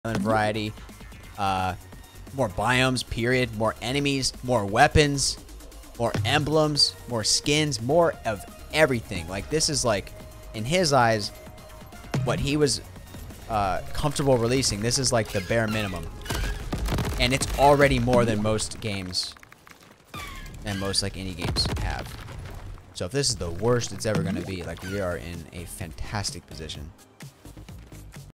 variety, more biomes, period, more enemies, more weapons, more emblems, more skins, more of everything. Like, this is like, in his eyes, what he was comfortable releasing. This is like the bare minimum. And it's already more than most games and most like indie games have. So if this is the worst it's ever going to be, like, we are in a fantastic position.